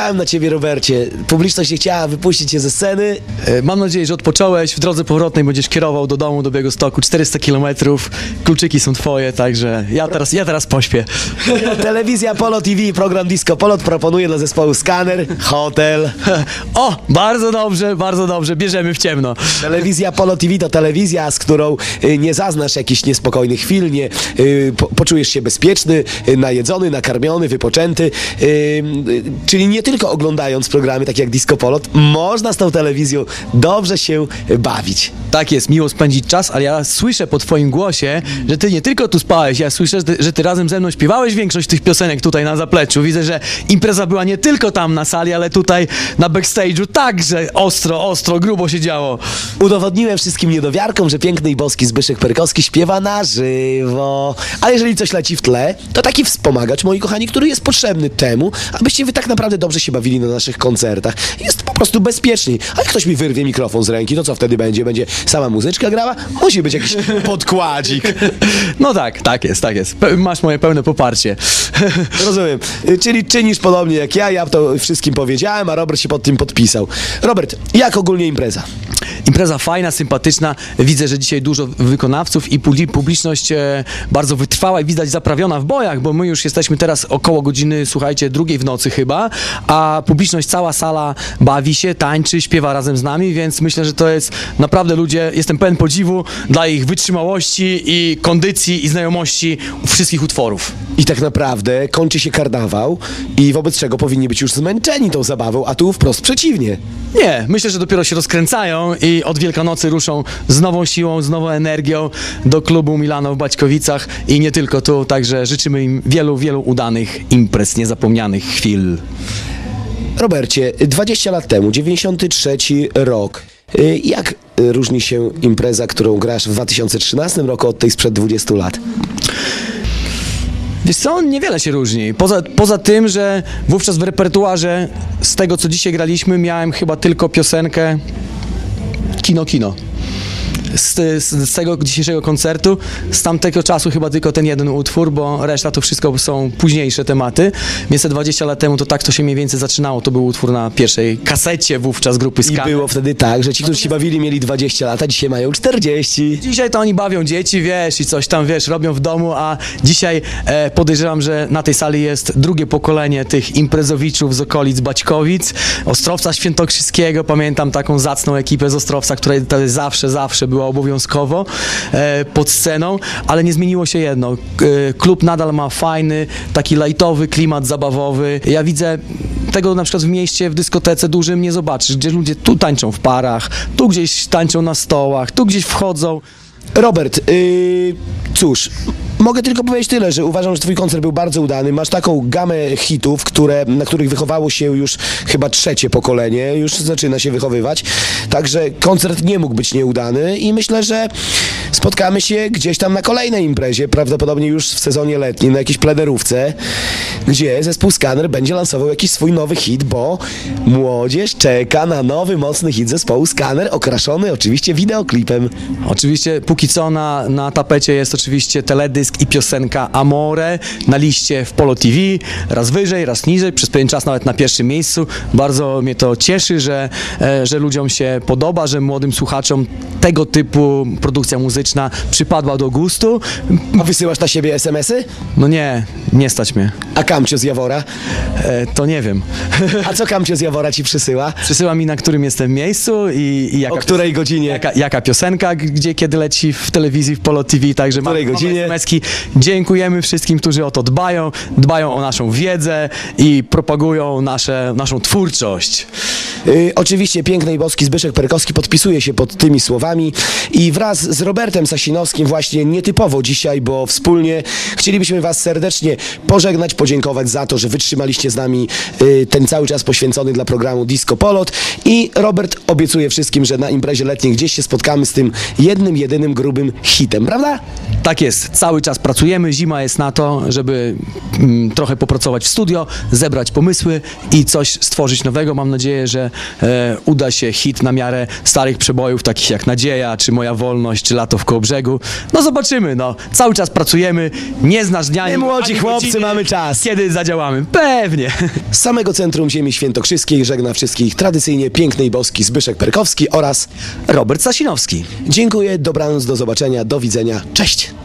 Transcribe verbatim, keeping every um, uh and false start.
Czekałem na ciebie, Robercie. Publiczność nie chciała wypuścić cię ze sceny. E, Mam nadzieję, że odpocząłeś. W drodze powrotnej będziesz kierował do domu, do Białegostoku. czterysta kilometrów. Kluczyki są twoje, także ja teraz, ja teraz pośpię. Telewizja Polo T V, program Disco Polot proponuje dla zespołu Skaner hotel. O, bardzo dobrze, bardzo dobrze. Bierzemy w ciemno. Telewizja Polo T V to telewizja, z którą y, nie zaznasz jakichś niespokojnych chwil, nie, y, po, poczujesz się bezpieczny, y, najedzony, nakarmiony, wypoczęty. Y, y, czyli nie tylko oglądając programy takie jak Disco Polot, można z tą telewizją dobrze się bawić. Tak jest, miło spędzić czas, ale ja słyszę po twoim głosie, że ty nie tylko tu spałeś, ja słyszę, że ty, że ty razem ze mną śpiewałeś większość tych piosenek tutaj na zapleczu. Widzę, że impreza była nie tylko tam na sali, ale tutaj na backstage'u także ostro, ostro, grubo się działo. Udowodniłem wszystkim niedowiarkom, że piękny i boski Zbyszek Perkowski śpiewa na żywo. A jeżeli coś leci w tle, to taki wspomagacz, moi kochani, który jest potrzebny temu, abyście wy tak naprawdę dobrze się bawili na naszych koncertach. Jest po prostu bezpieczniej. A jak ktoś mi wyrwie mikrofon z ręki, to co wtedy będzie? Będzie sama muzyczka grała? Musi być jakiś podkładzik. No tak, tak jest, tak jest. Pe- masz moje pełne poparcie. Rozumiem. Y, Czyli czynisz podobnie jak ja, ja to wszystkim powiedziałem, a Robert się pod tym podpisał. Robert, jak ogólnie impreza? Impreza fajna, sympatyczna. Widzę, że dzisiaj dużo wykonawców i publi- publiczność e, bardzo wytrwała i widać zaprawiona w bojach, bo my już jesteśmy teraz około godziny, słuchajcie, drugiej w nocy chyba, a publiczność, cała sala bawi się, tańczy, śpiewa razem z nami, więc myślę, że to jest naprawdę ludzie, jestem pełen podziwu dla ich wytrzymałości i kondycji i znajomości wszystkich utworów. I tak naprawdę kończy się karnawał i wobec czego powinni być już zmęczeni tą zabawą, a tu wprost przeciwnie. Nie, myślę, że dopiero się rozkręcają i od Wielkanocy ruszą z nową siłą, z nową energią do klubu Milano w Baćkowicach i nie tylko tu, także życzymy im wielu, wielu udanych imprez, niezapomnianych chwil. Robercie, dwadzieścia lat temu, dziewięćdziesiąty trzeci rok. Y, Jak y, różni się impreza, którą grasz w dwa tysiące trzynastym roku od tej sprzed dwudziestu lat? Wiesz co, niewiele się różni. Poza, poza tym, że wówczas w repertuarze z tego, co dzisiaj graliśmy, miałem chyba tylko piosenkę Kino, Kino. Z, z, z tego dzisiejszego koncertu, z tamtego czasu chyba tylko ten jeden utwór, bo reszta to wszystko są późniejsze tematy. Więc te dwadzieścia lat temu to tak to się mniej więcej zaczynało. To był utwór na pierwszej kasecie wówczas grupy I Skaner. było wtedy tak, że ci, którzy się bawili, mieli dwadzieścia lat, a dzisiaj mają czterdzieści. Dzisiaj to oni bawią dzieci, wiesz, i coś tam, wiesz, robią w domu, a dzisiaj e, podejrzewam, że na tej sali jest drugie pokolenie tych imprezowiczów z okolic Baćkowic, Ostrowca Świętokrzyskiego. Pamiętam taką zacną ekipę z Ostrowca, która tutaj zawsze, zawsze była obowiązkowo e, pod sceną, ale nie zmieniło się jedno. E, klub nadal ma fajny, taki lajtowy klimat zabawowy. Ja widzę tego na przykład w mieście, w dyskotece dużym nie zobaczysz, gdzie ludzie tu tańczą w parach, tu gdzieś tańczą na stołach, tu gdzieś wchodzą. Robert, yy, cóż, mogę tylko powiedzieć tyle, że uważam, że twój koncert był bardzo udany. Masz taką gamę hitów, które, na których wychowało się już chyba trzecie pokolenie, już zaczyna się wychowywać. Także koncert nie mógł być nieudany i myślę, że spotkamy się gdzieś tam na kolejnej imprezie, prawdopodobnie już w sezonie letnim, na jakiejś plenerówce, gdzie zespół Skaner będzie lansował jakiś swój nowy hit, bo młodzież czeka na nowy, mocny hit zespołu Skaner, okraszony oczywiście wideoklipem. Oczywiście póki co na, na tapecie jest oczywiście teledysk i piosenka Amore na liście w Polo T V, raz wyżej, raz niżej, przez pewien czas nawet na pierwszym miejscu. Bardzo mnie to cieszy, że, e, że ludziom się podoba, że młodym słuchaczom tego typu produkcja muzyczna przypadła do gustu. A wysyłasz na siebie es em esy? No nie, nie stać mnie. A Kamcio z Jawora? E, to nie wiem. A co Kamcio z Jawora ci przysyła? Przysyła mi, na którym jestem miejscu i, i jaka, O której godzinie? jaka, jaka piosenka, gdzie, kiedy leci w telewizji, w Polo T V, także W której mamy godzinie? es em eski. Dziękujemy wszystkim, którzy o to dbają, dbają o naszą wiedzę i propagują nasze, naszą twórczość. Yy, oczywiście piękny i boski Zbyszek Perkowski podpisuje się pod tymi słowami i wraz z Robertem Sasinowskim właśnie nietypowo dzisiaj, bo wspólnie chcielibyśmy was serdecznie pożegnać, podziękować za to, że wytrzymaliście z nami yy, ten cały czas poświęcony dla programu Disco Polot i Robert obiecuje wszystkim, że na imprezie letniej gdzieś się spotkamy z tym jednym, jedynym grubym hitem, prawda? Tak jest, cały czas pracujemy, zima jest na to, żeby mm, trochę popracować w studio, zebrać pomysły i coś stworzyć nowego. Mam nadzieję, że e, uda się hit na miarę starych przebojów, takich jak Nadzieja, czy Moja Wolność, czy Lato w Kołobrzegu. No zobaczymy, no. Cały czas pracujemy, nie znasz dnia, My ani młodzi chłopcy godziny, mamy czas. kiedy zadziałamy. Pewnie. Z samego centrum ziemi świętokrzyskiej żegna wszystkich tradycyjnie piękny i boski Zbyszek Perkowski oraz Robert Sasinowski. dziękuję, dobranoc, do zobaczenia, do widzenia, cześć!